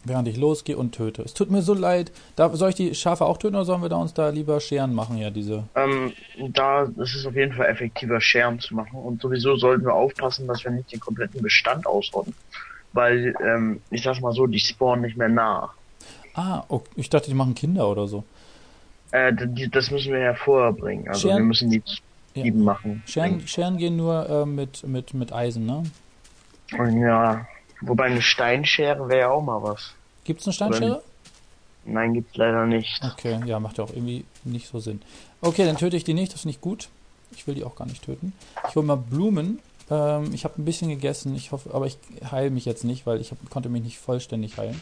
während ich losgehe und töte. Es tut mir so leid. Soll ich die Schafe auch töten oder sollen wir uns da lieber Scheren machen? Ja, diese. Da ist es auf jeden Fall effektiver, Scheren zu machen. Und sowieso sollten wir aufpassen, dass wir nicht den kompletten Bestand ausrotten. Weil, ich sag's mal so, die spawnen nicht mehr nach. Ah, okay. Ich dachte, die machen Kinder oder so. Das müssen wir ja vorher bringen. Also wir Scheren, müssen die ja. Lieben machen, bringen. Scheren gehen nur mit Eisen, ne? Und ja, wobei eine Steinschere wäre ja auch mal was. Gibt's eine Oder nicht? Steinschere? Nein, gibt's leider nicht. Okay, ja, macht ja auch irgendwie nicht so Sinn. Okay, dann töte ich die nicht, das ist nicht gut. Ich will die auch gar nicht töten. Ich hole mal Blumen. Ich habe ein bisschen gegessen, ich hoffe, aber ich heile mich jetzt nicht, weil konnte mich nicht vollständig heilen.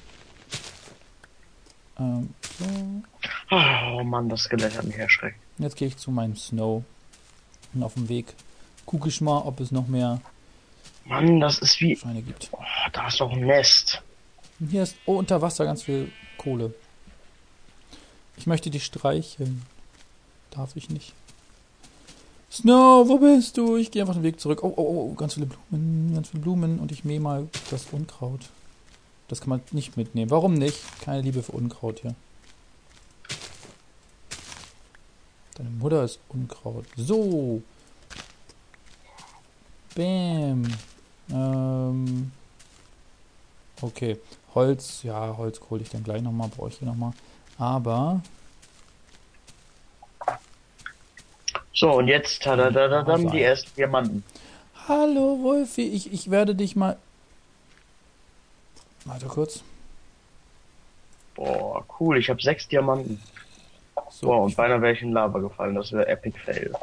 So. Oh Mann, das Skelett hat mich erschreckt. Jetzt gehe ich zu meinem Snow. Und auf dem Weg gucke ich mal, ob es noch mehr Mann, das ist wie. Schweine gibt. Oh, da ist doch ein Nest. Und hier ist, oh, unter Wasser ganz viel Kohle. Ich möchte die streicheln. Darf ich nicht. Snow, wo bist du? Ich gehe einfach den Weg zurück. Oh, oh, oh, ganz viele Blumen. Ganz viele Blumen. Und ich mähe mal das Unkraut. Das kann man nicht mitnehmen. Warum nicht? Keine Liebe für Unkraut hier. Deine Mutter ist Unkraut. So. Bäm. Okay. Holz. Ja, Holz hole ich dann gleich nochmal. Brauche ich hier nochmal. Aber. So, und jetzt tadadadadam, die ersten Diamanten. Hallo, Wolfi. Ich werde dich mal. Warte kurz. Boah, cool, ich habe 6 Diamanten. So, Boah, und beinahe wäre ich in Lava gefallen, das wäre Epic Fail.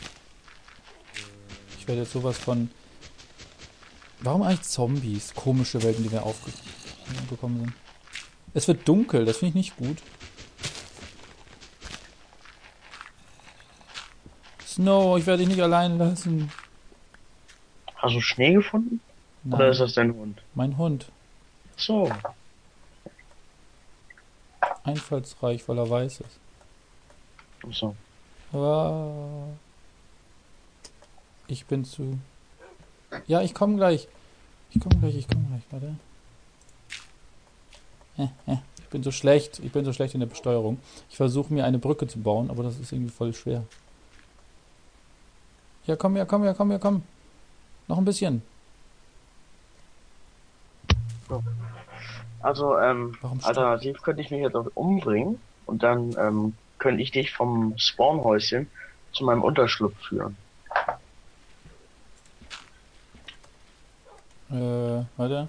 ich werde jetzt sowas von. Warum eigentlich Zombies? Komische Welten, die wir aufgekommen sind. Es wird dunkel, das finde ich nicht gut. Snow, ich werde dich nicht allein lassen. Hast du Schnee gefunden? Oder ist Nein, das dein Hund? mein Hund. So, Einfallsreich, weil er weiß ist. so. Ah, ich bin zu. Ja, ich komme gleich. Ich komme gleich. Warte. Ich bin so schlecht. Ich bin so schlecht in der Besteuerung. Ich versuche mir eine Brücke zu bauen, aber das ist irgendwie voll schwer. Ja, komm, ja, komm, ja, komm, ja, komm. Noch ein bisschen. So. Also, Warum stopp? alternativ könnte ich mich jetzt auch umbringen und dann, könnte ich dich vom Spawnhäuschen zu meinem Unterschlupf führen. Warte.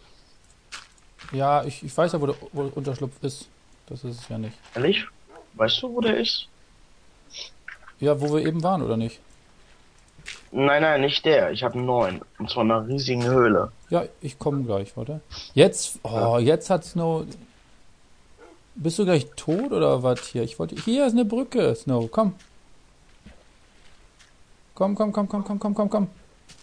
Ja, ich weiß ja, wo der Unterschlupf ist. Das ist es ja nicht. Ehrlich? Weißt du, wo der ist? Ja, wo wir eben waren, oder nicht? Nein, nein, nicht der. Ich habe einen neuen. Und zwar in einer riesigen Höhle. Ja, ich komme gleich, warte. Jetzt, Ja. oh, jetzt hat Snow. Bist du gleich tot oder was hier? Ich wollte. Hier ist eine Brücke, Snow. Komm. Komm, komm, komm, komm, komm, komm, komm, komm.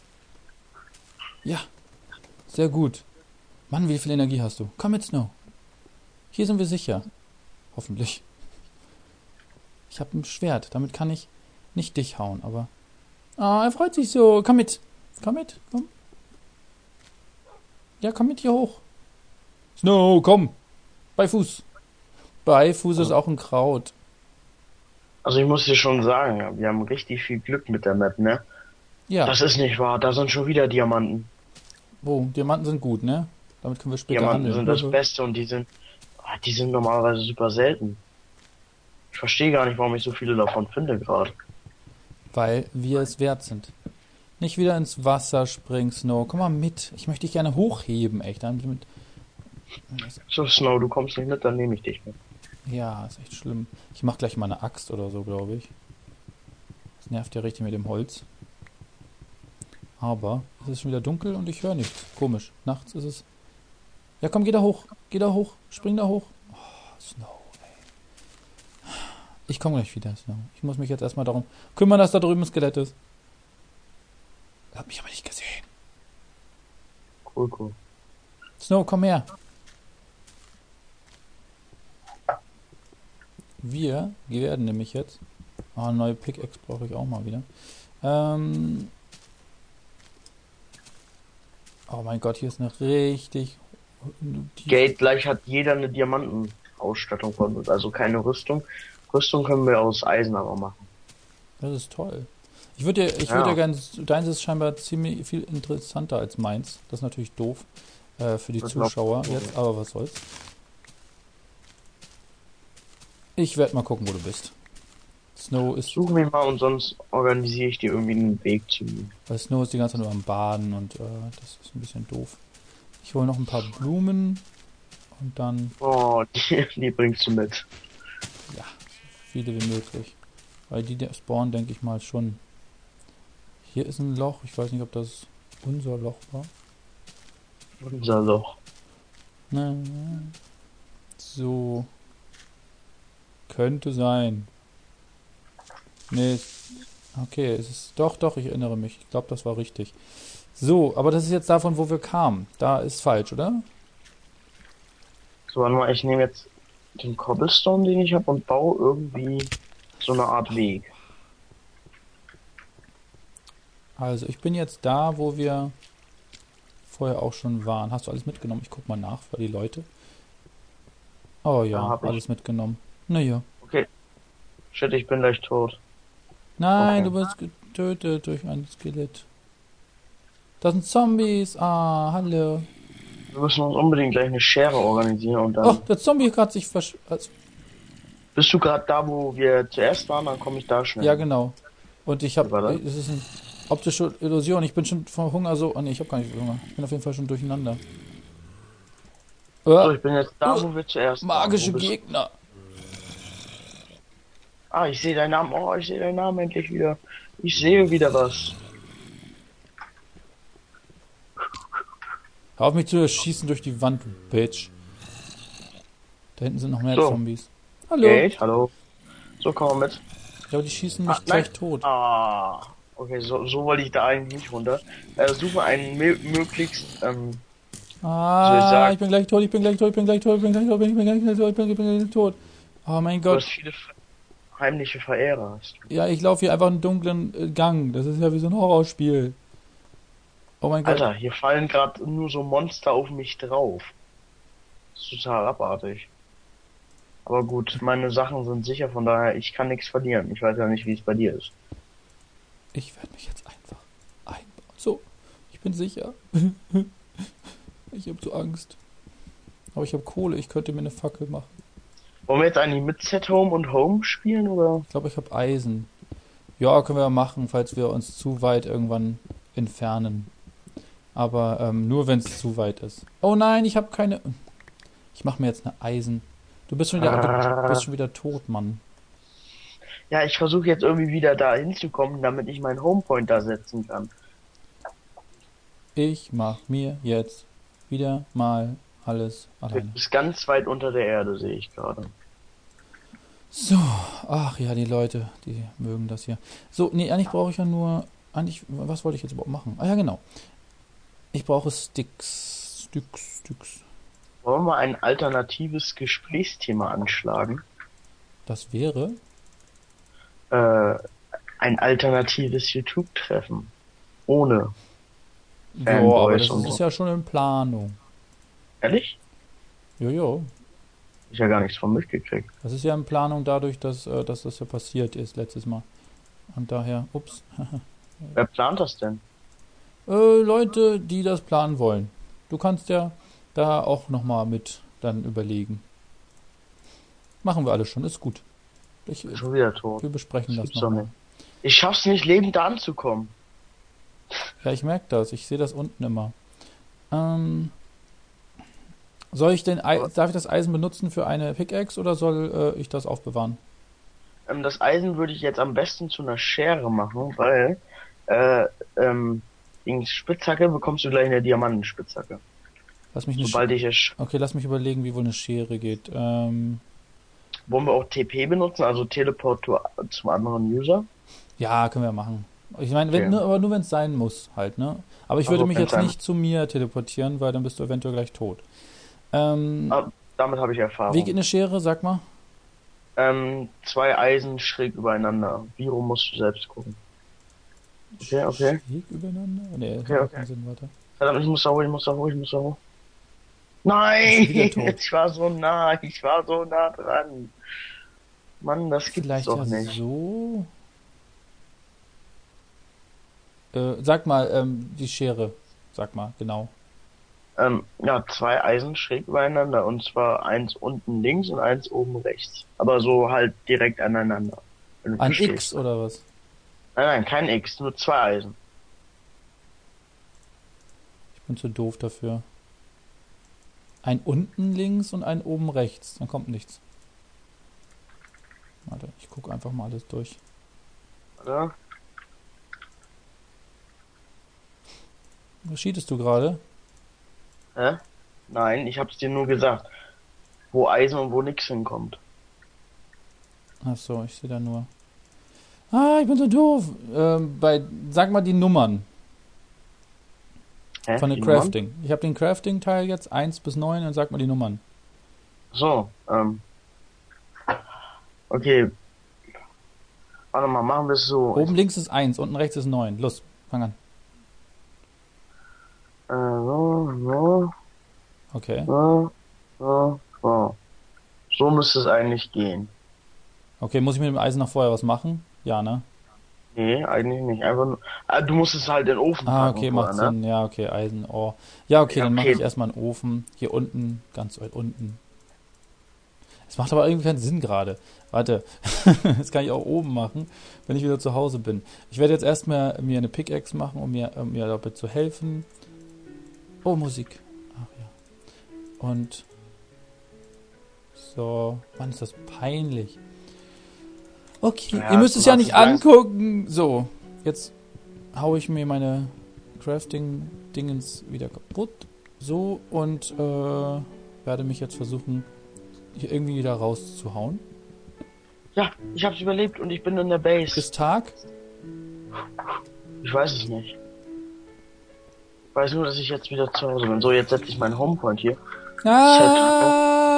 Ja, sehr gut. Mann, wie viel Energie hast du? Komm mit, Snow. Hier sind wir sicher. Hoffentlich. Ich habe ein Schwert. Damit kann ich nicht dich hauen, aber. Ah, er freut sich so. Komm mit. Komm mit. Komm. Ja, komm mit hier hoch. Snow, komm. Bei Fuß. Bei Fuß ist Also, auch ein Kraut. also ich muss dir schon sagen, wir haben richtig viel Glück mit der Map, ne? Ja. Das ist nicht wahr. Da sind schon wieder Diamanten. Oh, Diamanten sind gut, ne? Damit können wir später Diamanten handeln. sind das Beste und die sind normalerweise super selten. Ich verstehe gar nicht, warum ich so viele davon finde gerade. Weil wir es wert sind. Nicht wieder ins Wasser springen, Snow. Komm mal mit. Ich möchte dich gerne hochheben, echt. So, Snow, du kommst nicht mit, dann nehme ich dich mit. Ja, ist echt schlimm. Ich mach gleich mal eine Axt oder so, glaube ich. Das nervt ja richtig mit dem Holz. Aber es ist schon wieder dunkel und ich höre nichts. Komisch. Nachts ist es. Ja, komm, geh da hoch. Geh da hoch. Spring da hoch. Oh, Snow. Ich komme gleich wieder, Snow. Ich muss mich jetzt erstmal darum kümmern, dass da drüben ein Skelett ist. Er hat mich aber nicht gesehen. Cool, cool. Snow, komm her. Wir werden nämlich jetzt. Ah, eine neue Pickaxe brauche ich auch mal wieder. Oh mein Gott, hier ist eine richtig Die, Gate gleich hat jeder eine Diamantenausstattung von uns, also keine Rüstung. Rüstung können wir aus Eisen aber machen. das ist toll. Ich würde ja Ja, gerne, deins ist scheinbar ziemlich viel interessanter als meins. Das ist natürlich doof für die das glaub Zuschauer ich. jetzt, aber was soll's. Ich werde mal gucken, wo du bist. Snow ist, Such mich mal und sonst organisiere ich dir irgendwie einen Weg zu mir. weil Snow ist die ganze Zeit nur am Baden und das ist ein bisschen doof. Ich hole noch ein paar Blumen und dann, Oh, die bringst du mit. ja, so viele wie möglich. Weil die der spawnen, denke ich mal schon. Hier ist ein Loch. Ich weiß nicht, ob das unser Loch war. Unser Loch. Nein. So. Könnte sein. Nee. Okay, es ist. Doch, ich erinnere mich. Ich glaube, das war richtig. So, aber das ist jetzt davon, wo wir kamen. Da ist falsch, oder? So, warte mal, ich nehme jetzt den Cobblestone, den ich habe, und baue irgendwie so eine Art Weg. Also, ich bin jetzt da, wo wir vorher auch schon waren. Hast du alles mitgenommen? Ich guck mal nach für die Leute. Oh Da ja, habe ich. alles mitgenommen. Naja. Okay. Shit, ich bin gleich tot. Nein, Okay. du wirst getötet durch ein Skelett. Das sind Zombies. Ah, hallo. Wir müssen uns unbedingt gleich eine Schere organisieren und Oh, dann. der Zombie hat sich Bist du gerade da, wo wir zuerst waren? Dann komme ich da schnell Ja, hin. genau. Und ich Wie habe, war das? es ist eine optische Illusion. Ich bin schon vor Hunger so. Oh nee, ich habe gar nicht Hunger. Ich bin auf jeden Fall schon durcheinander. So, ich bin jetzt da, Uh, wo wir zuerst waren. Wo magische bist du? Gegner. Ah, ich sehe deinen Namen. Oh, ich sehe deinen Namen endlich wieder. Ich sehe wieder was. Hör auf mich zu schießen durch die Wand, du Bitch. Da hinten sind noch mehr So, Zombies. Hallo. Gate, hallo. So, komm mal mit. Ja, aber die schießen Ah, mich nein. gleich tot. Ah. Okay, so wollte ich da eigentlich nicht runter. Suche einen möglichst, soll ich Ah, sagen, ich bin gleich tot, ich bin gleich tot, ich bin gleich tot, ich bin gleich tot, ich bin gleich tot, ich bin gleich tot. Oh mein du Gott. hast viele heimliche Verehrer. Hast du. Ja, ich laufe hier einfach einen dunklen Gang. Das ist ja wie so ein Horrorspiel. Oh mein Gott. Alter, hier fallen gerade nur so Monster auf mich drauf. Das ist total abartig. Aber gut, meine Sachen sind sicher, von daher, ich kann nichts verlieren. Ich weiß ja nicht, wie es bei dir ist. Ich werde mich jetzt einfach einbauen. So, ich bin sicher. Ich habe so Angst. Aber ich habe Kohle, ich könnte mir eine Fackel machen. Wollen wir jetzt eigentlich mit Set Home und Home spielen, oder? Ich glaube, ich habe Eisen. Ja, können wir ja machen, falls wir uns zu weit irgendwann entfernen. Aber nur, wenn es zu weit ist. Oh nein, ich habe keine... Ich mache mir jetzt eine Eisen. Du bist schon wieder tot, Mann. Ja, ich versuche jetzt irgendwie wieder da hinzukommen, damit ich meinen Homepoint da setzen kann. Ich mache mir jetzt wieder mal alles Du alleine. bist ganz weit unter der Erde, sehe ich gerade. So, ach ja, die Leute, die mögen das hier. So, nee, eigentlich brauche ich ja nur... Eigentlich, was wollte ich jetzt überhaupt machen? Ah ja, genau. Ich brauche Sticks. Wollen wir mal ein alternatives Gesprächsthema anschlagen? Das wäre... Äh, ein alternatives YouTube-Treffen. Ohne Ja, aber Fanboys das und ist so. ja schon in Planung. Ehrlich? Jojo. Ich ja gar nichts von mitgekriegt. Das ist ja in Planung dadurch, dass das ja passiert ist letztes Mal. Und daher, ups. Wer plant das denn? Leute, die das planen wollen. Du kannst ja da auch nochmal mit dann überlegen. Machen wir alles schon, ist gut. Schon wieder tot. Wir besprechen Das das gibt's doch nochmal. nicht. Ich schaff's nicht, lebend da anzukommen. Ja, ich merke das. Ich sehe das unten immer. Ähm, darf ich das Eisen benutzen für eine Pickaxe oder soll ich das aufbewahren? Das Eisen würde ich jetzt am besten zu einer Schere machen, weil äh, gegen Spitzhacke bekommst du gleich eine Diamantenspitzhacke. Lass mich eine Sobald ich es. Okay, lass mich überlegen, wie wohl eine Schere geht. Wollen wir auch TP benutzen, also Teleport zum anderen User? Ja, können wir machen. Ich meine, Okay. aber nur wenn es sein muss, halt, ne? Aber ich würde Also, mich wenn's jetzt sein- nicht zu mir teleportieren, weil dann bist du eventuell gleich tot. Damit habe ich Erfahrung. Wie geht eine Schere, sag mal? 2 Eisen schräg übereinander. Wie rum musst du selbst gucken. Okay. Schräg übereinander? Nee, das Okay, macht okay. keinen Sinn, warte. Verdammt, ich muss da hoch. Nein, wieder tot. ich war so nah, ich war so nah dran. Mann, das gibt's Vielleicht doch ja nicht. so. Sag mal, die Schere. Sag mal, genau. Ja, zwei Eisen schräg übereinander und zwar eins unten links und eins oben rechts. Aber so halt direkt aneinander, wenn du Ein X verstehst. oder was? Nein, kein X, nur zwei Eisen. Ich bin zu doof dafür. Ein unten links und ein oben rechts. Dann kommt nichts. Warte, ich gucke einfach mal alles durch. Oder? Was cheatest du gerade? Hä? Nein, ich hab's dir nur gesagt, wo Eisen und wo nix hinkommt. Ach so, ich sehe da nur. Ah, ich bin so doof. Sag mal die Nummern Hä? von der Die Nummern? Crafting. Ich habe den Crafting-Teil jetzt 1 bis 9 und sag mal die Nummern. So, okay, warte mal, machen wir es so. Oben links ist 1, unten rechts ist 9. Los, fang an. So, Okay. so, so, so. So müsste es eigentlich gehen. Okay, muss ich mit dem Eisen noch vorher was machen? Ja, ne? Nee, eigentlich nicht. Einfach nur. Ah, du musst es halt in den Ofen Ah, packen okay, vorher, macht ne? Sinn. Ja, okay, Eisen, oh. Ja, okay, Ja, dann mache ich okay. erstmal einen Ofen. Hier unten, ganz weit unten. Es macht aber irgendwie keinen Sinn gerade. Warte, das kann ich auch oben machen, wenn ich wieder zu Hause bin. Ich werde jetzt erstmal mir eine Pickaxe machen, um mir dabei zu helfen. Oh, Musik. Ach ja. Und so. Mann, ist das peinlich. Okay, ihr Ja, müsst du es ja darfst nicht es lang. angucken. So, jetzt haue ich mir meine Crafting-Dingens wieder kaputt. So, und werde mich jetzt versuchen, hier irgendwie wieder rauszuhauen. Ja, ich hab's überlebt und ich bin in der Base. Ist Tag? Ich weiß es nicht. Ich weiß nur, dass ich jetzt wieder zu Hause bin. So, jetzt setze ich meinen Homepoint hier. Ist halt Tag.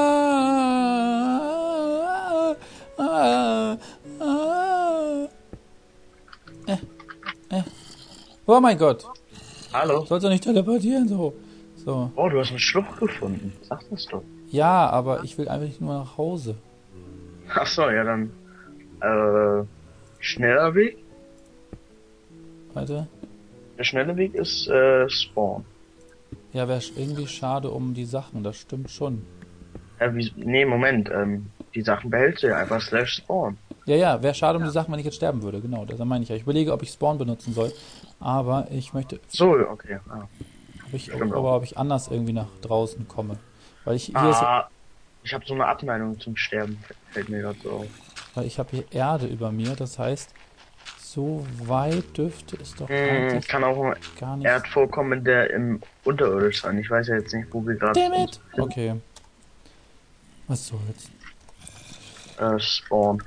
Ah, ah, ah. Äh, äh. Oh mein Gott. Hallo? Sollst du nicht teleportieren, so. So. Oh, du hast einen Schlupf gefunden. Sag das doch. Ja, aber ich will einfach nicht nur nach Hause. Ach so, ja dann. Schneller Weg? Warte. Der schnelle Weg ist Spawn. Ja, wäre irgendwie schade um die Sachen, das stimmt schon. Nee, Moment. Die Sachen behältst du ja einfach slash Spawn. Ja, ja, wäre schade um die Sachen, wenn ich jetzt sterben würde, genau, das meine ich ja. Ich überlege, ob ich Spawn benutzen soll, aber ich möchte, So, okay. Ah, stimmt auch. ob ich anders irgendwie nach draußen komme. Weil Ah, ich habe so eine Abneigung zum Sterben. Fällt mir gerade so auf. weil ich habe hier Erde über mir, das heißt, so weit dürfte es doch Hm, eigentlich kann auch ein gar nicht. Erdvorkommen, der im Unterirdisch sein. Ich weiß ja jetzt nicht, wo wir gerade Damn uns it! Okay, was soll's. Spawn.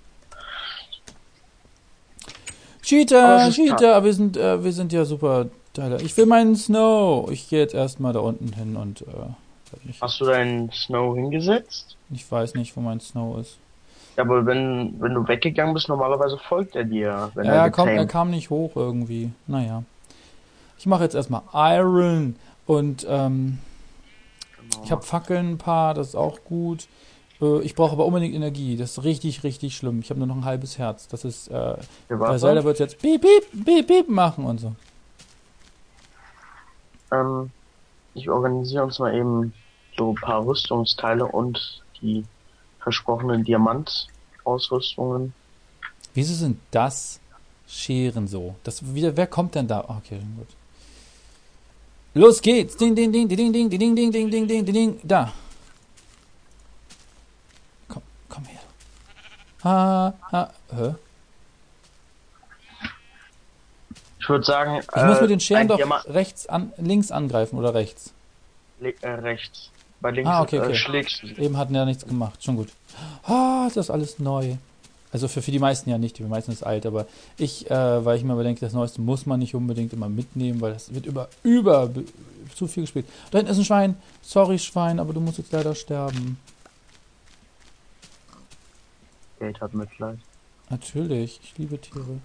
Aber es Cheater, ist Cheater, wir sind ja super Teile. Ich will meinen Snow. Ich gehe jetzt erstmal da unten hin und Hast du deinen Snow hingesetzt? ich weiß nicht, wo mein Snow ist. Ja, aber wenn du weggegangen bist, normalerweise folgt er dir, wenn Ja, er er getamed. kam nicht hoch irgendwie. Naja. Ich mache jetzt erstmal Iron und ich habe Fackeln ein paar, das ist auch gut. Ich brauche aber unbedingt Energie. Das ist richtig, richtig schlimm. Ich habe nur noch ein halbes Herz. Das ist, Ja, bei Zelda wird jetzt piep, piep, piep, piep machen und so. Ähm, ich organisiere uns mal eben so ein paar Rüstungsteile und die versprochenen Diamantausrüstungen. Wieso sind das Scheren so? Wer kommt denn da? Okay, gut. Los geht's! Ding, ding, ding, ding, ding, ding, ding, ding, ding, ding, ding, ding, ding. Da. Komm her. Hä? Ich würde sagen, Ich muss mit den Scheren ein doch Diamant links angreifen oder rechts. rechts. Bei links Okay. schlägst du. Eben hatten ja nichts gemacht. Schon gut. Das ist alles neu. Also für die meisten ja nicht. Die meisten ist alt. Aber weil ich mir überdenke, das Neueste muss man nicht unbedingt immer mitnehmen, weil das wird zu viel gespielt. Da hinten ist ein Schwein. Sorry, Schwein, aber du musst jetzt leider sterben. Geld hat Mitleid. Natürlich. Ich liebe Tiere.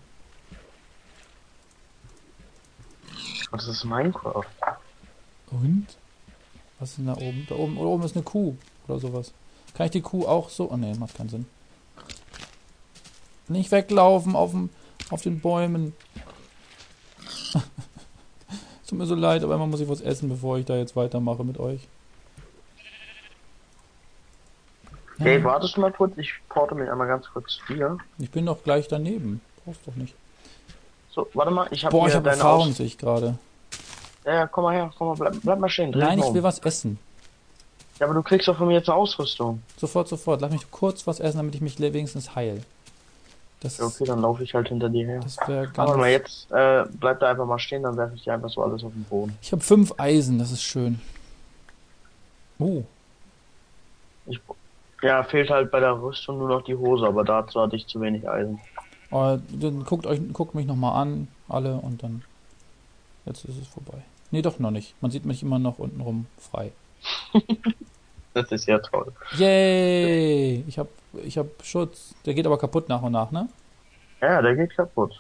Das ist Minecraft. Und? Was ist denn da oben? Da oben ist eine Kuh oder sowas. Kann ich die Kuh auch so... Oh ne, macht keinen Sinn. Nicht weglaufen auf den Bäumen. Tut mir so leid, aber immer muss ich was essen, bevor ich da jetzt weitermache mit euch. Hey, wartest du mal kurz? Ich porte mich einmal ganz kurz zu dir. Ich bin doch gleich daneben. Brauchst doch nicht. So, warte mal, ich habe Boah, ich hier habe deine Erfahrung, sehe ich gerade. Ja, komm mal her, komm mal, bleib mal stehen. Dreh Nein, dich mal ich will um. was essen. Ja, aber du kriegst doch von mir jetzt eine Ausrüstung. Sofort, sofort. Lass mich kurz was essen, damit ich mich wenigstens heil. Das, Ja, okay, dann laufe ich halt hinter dir her. das wäre Aber warte mal, ganz... jetzt bleib da einfach mal stehen, dann werfe ich dir einfach so alles auf den Boden. Ich habe 5 Eisen, das ist schön. Oh, Ja, fehlt halt bei der Rüstung nur noch die Hose, aber dazu hatte ich zu wenig Eisen. dann guckt mich nochmal an, alle, und dann... Jetzt ist es vorbei. Nee, doch noch nicht. Man sieht mich immer noch untenrum frei. Das ist ja toll. Yay! Ich hab Schutz. Der geht aber kaputt nach und nach, ne? Ja, der geht kaputt.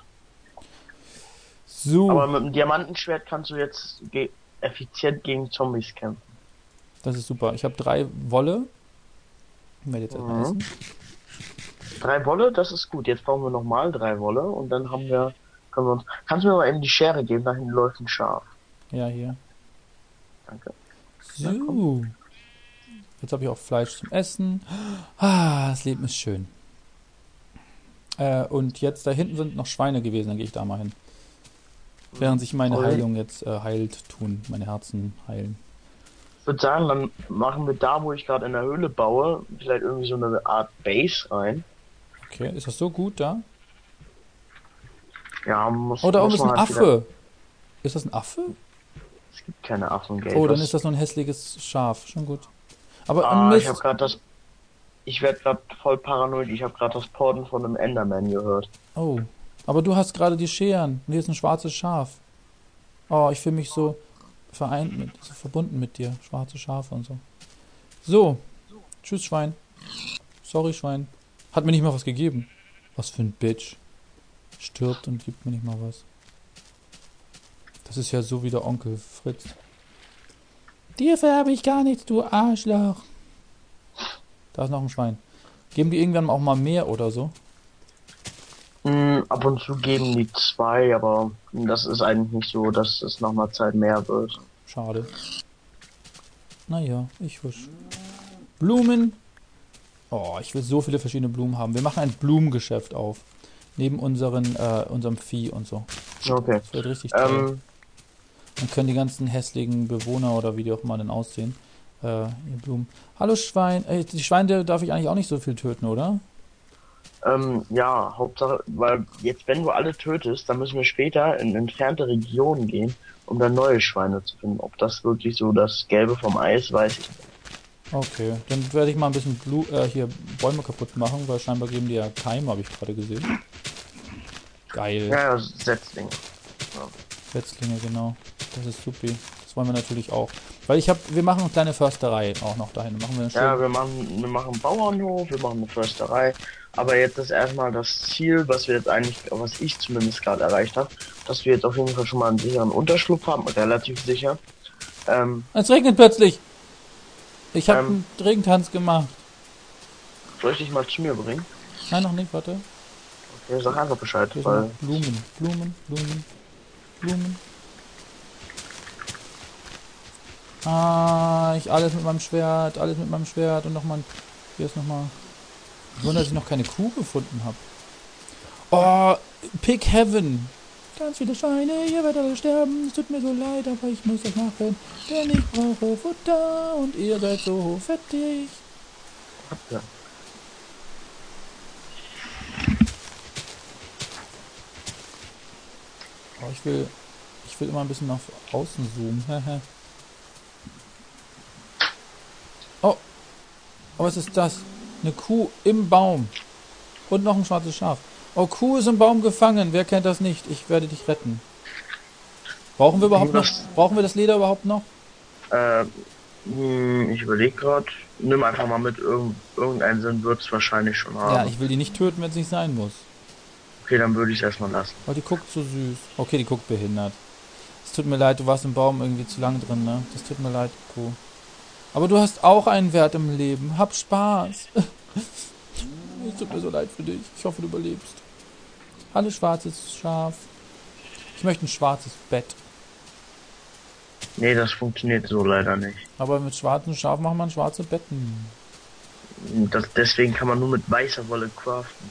So, Aber mit dem Diamantenschwert kannst du jetzt effizient gegen Zombies kämpfen. das ist super. Ich habe 3 Wolle. Ich werde jetzt erstmal essen. 3 Wolle, das ist gut. Jetzt brauchen wir nochmal 3 Wolle und dann können wir uns. Kannst du mir mal eben die Schere geben? Da hinten läuft ein Schaf. Ja, hier. Danke. So. Jetzt habe ich auch Fleisch zum Essen. Ah, das Leben ist schön. Und jetzt da hinten sind noch Schweine gewesen, dann gehe ich da mal hin. Während sich meine Heilung jetzt heilt tun, meine Herzen heilen. Ich würde sagen, dann machen wir da, wo ich gerade in der Höhle baue, vielleicht irgendwie so eine Art Base rein. Okay, ist das so gut da? Ja, Oh, da oben ist man ein halt Affe. Ist das ein Affe? Es gibt keine Affen, gell? Oh, dann ist das nur ein hässliches Schaf. Schon gut. Aber ich habe gerade ich werde gerade voll paranoid. Ich habe gerade das Porten von einem Enderman gehört. Oh, aber du hast gerade die Scheren. Und hier ist ein schwarzes Schaf. Oh, ich fühle mich so so verbunden mit dir. Schwarze Schafe und so. So. Tschüss, Schwein. Sorry, Schwein. Hat mir nicht mal was gegeben. Was für ein Bitch. Stirbt und gibt mir nicht mal was. Das ist ja so wie der Onkel Fritz. Dir vererbe ich gar nichts, du Arschloch. Da ist noch ein Schwein. Geben die irgendwann auch mal mehr oder so? Ab und zu geben die 2, aber das ist eigentlich nicht so, dass es nach einer Zeit mehr wird. Schade. Naja, ich wisch. Blumen. Oh, ich will so viele verschiedene Blumen haben. Wir machen ein Blumengeschäft auf. Neben unserem Vieh und so. Okay. Das wird richtig toll. Dann können die ganzen hässlichen Bewohner oder wie die auch immer denn aussehen, ihr Blumen. Hallo Schwein. Die Schweine darf ich eigentlich auch nicht so viel töten, oder? Ja, Hauptsache, weil jetzt, wenn du alle tötest, dann müssen wir später in entfernte Regionen gehen, um dann neue Schweine zu finden. Ob das wirklich so das Gelbe vom Ei ist, weiß ich nicht. Okay, dann werde ich mal ein bisschen hier Bäume kaputt machen, weil scheinbar geben die ja Keime, habe ich gerade gesehen. Geil. Ja, Setzlinge. Ja. Setzlinge, genau. Das ist supi. Das wollen wir natürlich auch. Weil wir machen eine kleine Försterei auch noch dahin. Machen wir Ja, wir machen einen Bauernhof, wir machen eine Försterei. Aber jetzt ist erstmal das Ziel, was ich zumindest gerade erreicht habe, dass wir jetzt auf jeden Fall schon mal einen sicheren Unterschlupf haben, relativ sicher. Es regnet plötzlich. Ich habe einen Regentanz gemacht. Soll ich dich mal zu mir bringen? Nein, noch nicht, warte. Okay, sag einfach Bescheid, Hier weil... sind noch Blumen. Alles mit meinem Schwert und nochmal... Hier ist nochmal... Ich wundere, dass ich noch keine Kuh gefunden habe. Oh, Pig Heaven. Ganz viele Schweine, ihr werdet alle sterben. Es tut mir so leid, aber ich muss das machen. Denn ich brauche Futter und ihr seid so fettig. Ja. Oh, ich will immer ein bisschen nach außen zoomen. Oh, was ist das? Eine Kuh im Baum. Und noch ein schwarzes Schaf. Oh, Kuh ist im Baum gefangen. Wer kennt das nicht? Ich werde dich retten. Brauchen wir das Leder überhaupt noch? Ich überlege gerade. Nimm einfach mal mit. Irgendeinen Sinn wird es wahrscheinlich schon haben. Ja, ich will die nicht töten, wenn es nicht sein muss. Okay, dann würde ich es erstmal lassen. Oh, die guckt so süß. Okay, die guckt behindert. Es tut mir leid, du warst im Baum irgendwie zu lang drin, ne? Das tut mir leid, Kuh. Aber du hast auch einen Wert im Leben. Hab Spaß. Es tut mir so leid für dich. Ich hoffe, du überlebst. Hallo, schwarzes Schaf. Ich möchte ein schwarzes Bett. Nee, das funktioniert so leider nicht. Aber mit schwarzem Schaf macht man schwarze Betten. Deswegen kann man nur mit weißer Wolle craften.